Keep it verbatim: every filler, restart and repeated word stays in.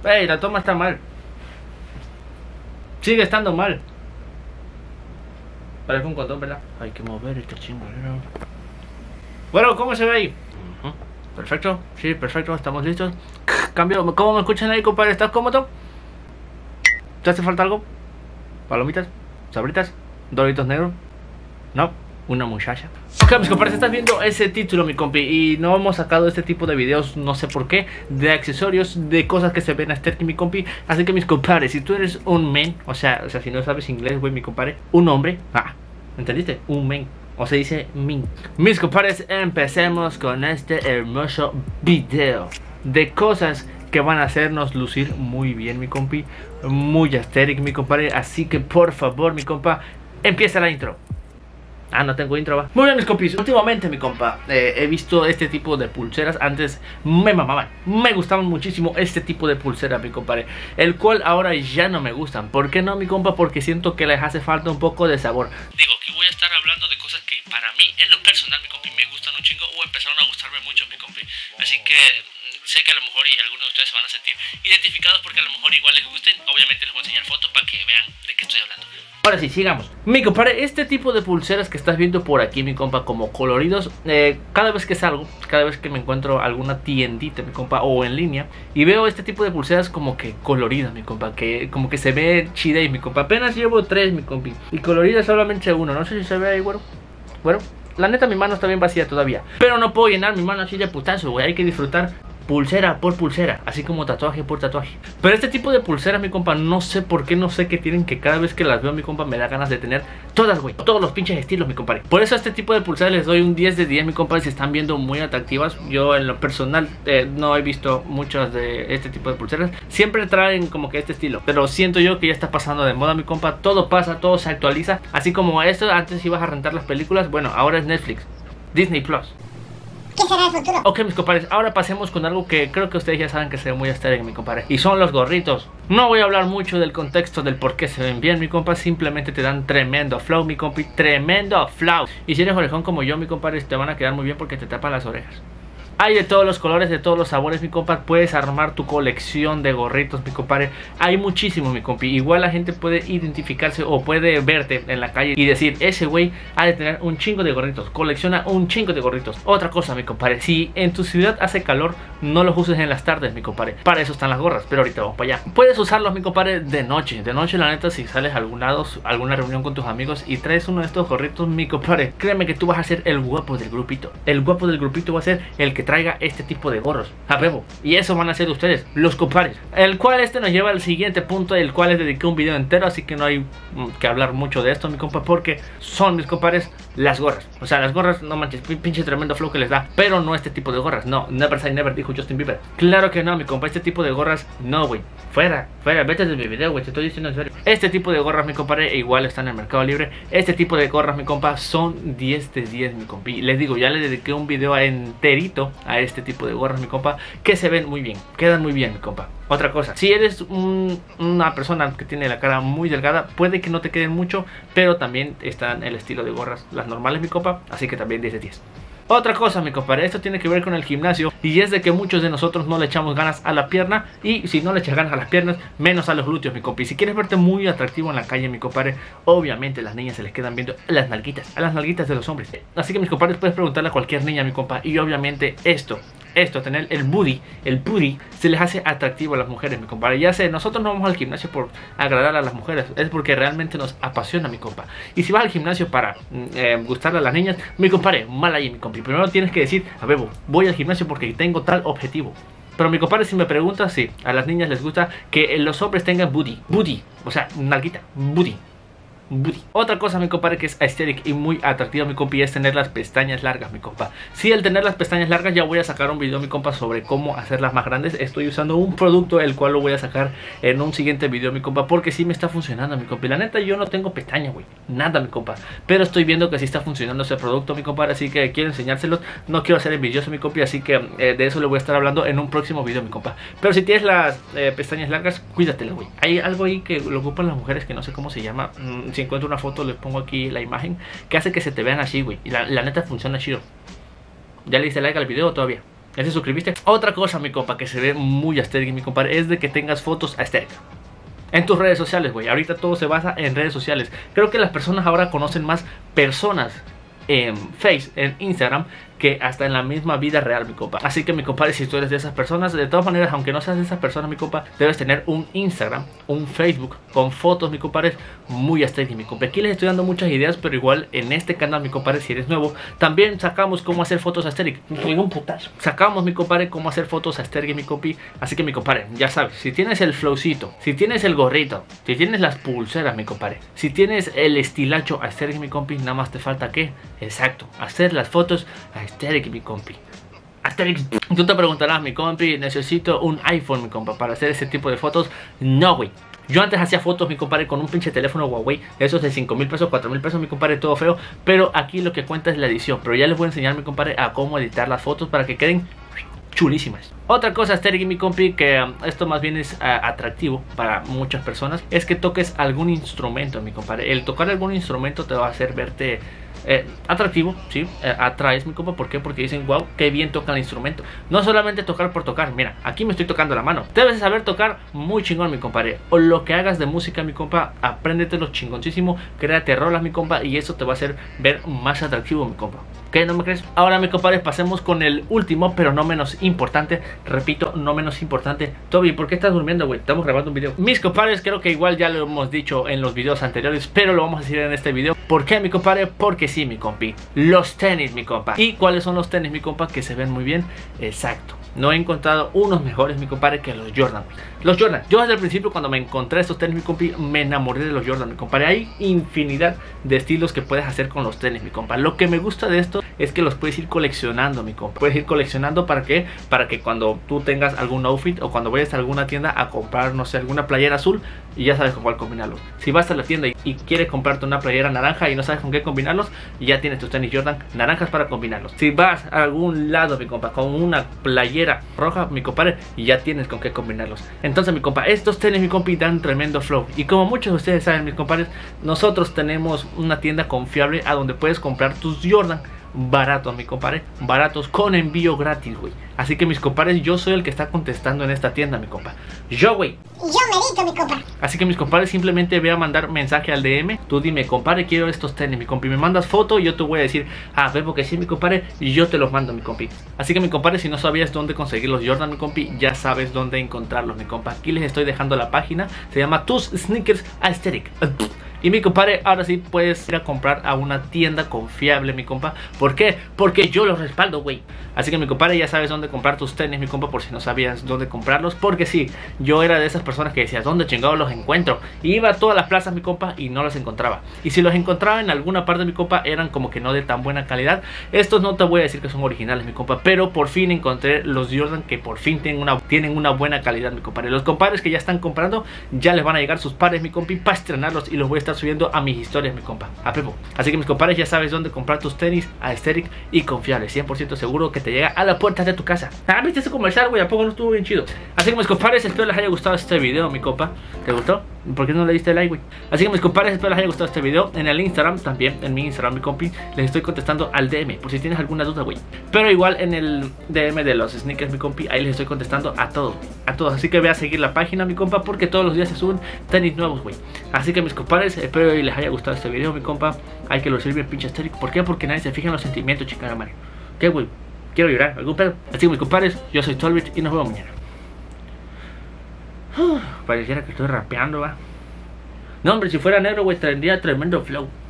Ey, la toma está mal. Sigue estando mal. Parece un condón, ¿verdad? Hay que mover este chingadero. Bueno, ¿cómo se ve ahí? Uh-huh. Perfecto, sí, perfecto, estamos listos. Cambio, ¿cómo me escuchan ahí, compadre? ¿Estás cómodo? ¿Te hace falta algo? ¿Palomitas? ¿Sabritas? ¿Doritos negros? No, una muchacha. Ok, mis compadres, estás viendo ese título, mi compi, y no hemos sacado este tipo de videos, no sé por qué, de accesorios, de cosas que se ven aesthetic, mi compi. Así que, mis compadres, si tú eres un men, o sea, o sea, si no sabes inglés, güey, mi compadre, un hombre, ah, ¿entendiste? Un men, o se dice min. Mis compadres, empecemos con este hermoso video de cosas que van a hacernos lucir muy bien, mi compi, muy aesthetic, mi compadre. Así que, por favor, mi compa, empieza la intro. Ah, no tengo intro, va. Muy bien, mis compis. Últimamente, mi compa, eh, he visto este tipo de pulseras. Antes me mamaban, me gustaban muchísimo este tipo de pulseras, mi compadre, el cual ahora ya no me gustan. ¿Por qué no, mi compa? Porque siento que les hace falta un poco de sabor. Digo, que voy a estar hablando de cosas que para mí, en lo personal, mi compi, me gustan un chingo o empezaron a gustarme mucho, mi compi. Así que sé que a lo mejor y algunos de ustedes se van a sentir identificados porque a lo mejor igual les gusten. Obviamente les voy a enseñar fotos para que vean de qué estoy hablando. Ahora sí, sigamos. Mi compadre, este tipo de pulseras que estás viendo por aquí, mi compa, como coloridos, eh, cada vez que salgo, cada vez que me encuentro alguna tiendita, mi compa, o en línea, y veo este tipo de pulseras como que coloridas, mi compa, que como que se ve chida y mi compa, apenas llevo tres, mi compi, y coloridas solamente uno, no sé si se ve ahí, bueno, bueno, la neta mi mano está bien vacía todavía, pero no puedo llenar mi mano así de putazo, güey, hay que disfrutar pulsera por pulsera, así como tatuaje por tatuaje. Pero este tipo de pulseras, mi compa, no sé por qué, no sé qué tienen, que cada vez que las veo, mi compa, me da ganas de tener todas, güey, todos los pinches estilos, mi compadre. Por eso a este tipo de pulseras les doy un diez de diez, mi compa, se están viendo muy atractivas. Yo en lo personal eh, no he visto muchas de este tipo de pulseras. Siempre traen como que este estilo, pero siento yo que ya está pasando de moda, mi compa. Todo pasa, todo se actualiza. Así como esto, antes ibas a rentar las películas, bueno, ahora es Netflix, Disney Plus. ¿Qué será el futuro? Ok, mis compadres, ahora pasemos con algo que creo que ustedes ya saben que se ve muy aesthetic, mi compadre, y son los gorritos. No voy a hablar mucho del contexto del por qué se ven bien, mi compa, simplemente te dan tremendo flow, mi compi, tremendo flow. Y si eres orejón como yo, mi compadre, te van a quedar muy bien porque te tapan las orejas. Hay de todos los colores, de todos los sabores, mi compa. Puedes armar tu colección de gorritos, mi compadre. Hay muchísimos, mi compi. Igual la gente puede identificarse o puede verte en la calle y decir, ese güey ha de tener un chingo de gorritos, colecciona un chingo de gorritos. Otra cosa, mi compadre, si en tu ciudad hace calor, no los uses en las tardes, mi compadre. Para eso están las gorras, pero ahorita vamos para allá. Puedes usarlos, mi compadre, de noche. De noche, la neta, si sales a algún lado, a alguna reunión con tus amigos y traes uno de estos gorritos, mi compadre, créeme que tú vas a ser el guapo del grupito. El guapo del grupito va a ser el que traiga este tipo de gorros, a huevo. Y eso van a ser ustedes, los compadres. El cual este nos lleva al siguiente punto, el cual les dediqué un video entero, así que no hay que hablar mucho de esto, mi compa, porque son, mis compadres, las gorras. O sea, las gorras, no manches, pinche tremendo flow que les da, pero no este tipo de gorras. No, never say never, dijo Justin Bieber. Claro que no, mi compa, este tipo de gorras, no, güey. Fuera, fuera, vete de mi video, güey, te estoy diciendo en serio. Este tipo de gorras, mi compadre, igual están en el Mercado Libre. Este tipo de gorras, mi compa, son diez de diez, mi compi. Les digo, ya le dediqué un video enterito a este tipo de gorras, mi compa, que se ven muy bien, quedan muy bien, mi compa. Otra cosa, si eres un, una persona que tiene la cara muy delgada, puede que no te queden mucho, pero también están el estilo de gorras, las normales, mi compa, así que también diez de diez. Otra cosa, mi compadre, esto tiene que ver con el gimnasio, y es de que muchos de nosotros no le echamos ganas a la pierna, y si no le echas ganas a las piernas, menos a los glúteos, mi compa. Y si quieres verte muy atractivo en la calle, mi compadre, obviamente las niñas se les quedan viendo las nalguitas, a las nalguitas de los hombres. Así que, mis compadres, puedes preguntarle a cualquier niña, mi compa, y obviamente esto, esto, tener el booty, el booty, se les hace atractivo a las mujeres, mi compadre. Ya sé, nosotros no vamos al gimnasio por agradar a las mujeres, es porque realmente nos apasiona, mi compa. Y si vas al gimnasio para eh, gustarle a las niñas, mi compadre, mal ahí, mi compa. Primero tienes que decir, a ver, voy al gimnasio porque tengo tal objetivo. Pero mi compadre, si me preguntas, sí, a las niñas les gusta que los hombres tengan booty, booty, o sea, nalguita, booty. Booty. Otra cosa, mi compadre, que es aesthetic y muy atractiva, mi compi, es tener las pestañas largas, mi compa. Sí, al tener las pestañas largas, ya voy a sacar un video, mi compa, sobre cómo hacerlas más grandes. Estoy usando un producto, el cual lo voy a sacar en un siguiente video, mi compa, porque sí me está funcionando, mi compa. La neta, yo no tengo pestañas, güey, nada, mi compa, pero estoy viendo que sí está funcionando ese producto, mi compadre, así que quiero enseñárselos. No quiero ser envidioso, mi compa, así que eh, de eso le voy a estar hablando en un próximo video, mi compa. Pero si tienes las eh, pestañas largas, cuídatelas, güey. Hay algo ahí que lo ocupan las mujeres que no sé cómo se llama. Mm, si encuentro una foto, les pongo aquí la imagen, que hace que se te vean así, güey. Y la, la neta funciona chido. ¿Ya le diste like al video o todavía? ¿Ya te suscribiste? Otra cosa, mi compa, que se ve muy aesthetic, mi compadre, es de que tengas fotos aesthetic en tus redes sociales, güey. Ahorita todo se basa en redes sociales. Creo que las personas ahora conocen más personas en Face, en Instagram, que hasta en la misma vida real, mi compa. Así que, mi compadre, si tú eres de esas personas, de todas maneras, aunque no seas de esas personas, mi compa, debes tener un Instagram, un Facebook con fotos, mi compadre, muy estéticas, mi compa. Aquí les estoy dando muchas ideas, pero igual en este canal, mi compadre, si eres nuevo, también sacamos cómo hacer fotos estéticas. Un putazo. Sacamos, mi compadre, cómo hacer fotos estéticas, mi compi. Así que, mi compadre, ya sabes, si tienes el flowcito, si tienes el gorrito, si tienes las pulseras, mi compadre, si tienes el estilacho estético, mi compi, nada más te falta ¿qué? Exacto, hacer las fotos aesthetic, mi compi. Asterix. Tú te preguntarás, mi compi, necesito un iPhone, mi compa, para hacer ese tipo de fotos. No, güey. Yo antes hacía fotos, mi compadre, con un pinche teléfono Huawei, esos de cinco mil pesos, cuatro mil pesos, mi compadre, todo feo. Pero aquí lo que cuenta es la edición. Pero ya les voy a enseñar, mi compadre, a cómo editar las fotos para que queden chulísimas. Otra cosa, aesthetic, mi compi, que um, esto más bien es uh, atractivo para muchas personas, es que toques algún instrumento, mi compadre. El tocar algún instrumento te va a hacer verte Eh, atractivo, sí, eh, atraes, mi compa. ¿Por qué? Porque dicen, wow, qué bien toca el instrumento. No solamente tocar por tocar, mira, aquí me estoy tocando la mano. Debes saber tocar muy chingón, mi compadre. O lo que hagas de música, mi compa, apréndetelo chingoncísimo, créate rolas, mi compa, y eso te va a hacer ver más atractivo, mi compa. ¿Qué? ¿No me crees? Ahora, mi compadre, pasemos con el último, pero no menos importante. Repito, no menos importante. Toby, ¿por qué estás durmiendo, güey? Estamos grabando un video. Mis compadres, creo que igual ya lo hemos dicho en los videos anteriores, pero lo vamos a decir en este video. ¿Por qué, mi compadre? Porque sí, mi compi. Los tenis, mi compa. ¿Y cuáles son los tenis, mi compa? Que se ven muy bien. Exacto. No he encontrado unos mejores, mi compadre, que los Jordan. Los Jordan. Yo desde el principio, cuando me encontré estos tenis, mi compi, me enamoré de los Jordan, mi compadre. Hay infinidad de estilos que puedes hacer con los tenis, mi compa. Lo que me gusta de esto es que los puedes ir coleccionando, mi compa. Puedes ir coleccionando, ¿para qué? Para que cuando tú tengas algún outfit o cuando vayas a alguna tienda a comprar, no sé, alguna playera azul, y ya sabes con cuál combinarlo. Si vas a la tienda y, y quieres comprarte una playera naranja y no sabes con qué combinarlos, ya tienes tus tenis Jordan naranjas para combinarlos. Si vas a algún lado, mi compa, con una playera roja, mi compadre, y ya tienes con qué combinarlos. Entonces, mi compa, estos tenis, mi compi, dan tremendo flow. Y como muchos de ustedes saben, mis compadres, nosotros tenemos una tienda confiable a donde puedes comprar tus Jordan baratos, mi compadre, baratos con envío gratis, güey. Así que, mis compadres, yo soy el que está contestando en esta tienda, mi compa. Yo, güey. Yo merito, mi compa. Así que, mis compadres, simplemente ve a mandar mensaje al D M. Tú dime, compadre, quiero estos tenis, mi compi. Me mandas foto y yo te voy a decir, ah, ve porque sí, mi compadre, y yo te los mando, mi compi. Así que, mi compadre, si no sabías dónde conseguir los Jordan, mi compi, ya sabes dónde encontrarlos, mi compa. Aquí les estoy dejando la página. Se llama Tus Sneakers Aesthetic. Y, mi compadre, ahora sí puedes ir a comprar a una tienda confiable, mi compa. ¿Por qué? Porque yo los respaldo, güey. Así que, mi compadre, ya sabes dónde comprar tus tenis, mi compa, por si no sabías dónde comprarlos. Porque sí, yo era de esas personas que decía, ¿dónde chingados los encuentro? Y iba a todas las plazas, mi compa, y no los encontraba. Y si los encontraba en alguna parte, mi compa, eran como que no de tan buena calidad. Estos no te voy a decir que son originales, mi compa, pero por fin encontré los Jordan que por fin tienen una, tienen una buena calidad, mi compadre. Los compadres que ya están comprando, ya les van a llegar sus pares, mi compi, para estrenarlos, y los voy a estar subiendo a mis historias, mi compa, a Pepo. Así que, mis compadres, ya sabes dónde comprar tus tenis aesthetic y confiable, cien por ciento seguro que te llega a la puerta de tu casa. Ah, viste ese comercial, güey, ¿a poco no estuvo bien chido? Así que, mis compadres, espero les haya gustado este video, mi compa. ¿Te gustó? ¿Por qué no le diste like, güey? Así que, mis compadres, espero les haya gustado este video. En el Instagram también, en mi Instagram, mi compi, les estoy contestando al D M por si tienes alguna duda, güey. Pero igual en el D M de los sneakers, mi compi, ahí les estoy contestando a todos, a todos. Así que ve a seguir la página, mi compa, porque todos los días se suben tenis nuevos, güey. Así que, mis compadres, espero les haya gustado este video, mi compa. Hay que lucir bien pinche aesthetic. ¿Por qué? Porque nadie se fija en los sentimientos, chingada madre. ¿Qué, güey? Quiero llorar, algún pedo. Así que, mis compadres, yo soy Tolbert y nos vemos mañana. Uf, pareciera que estoy rapeando, va. No, hombre, si fuera negro, güey, tendría tremendo flow.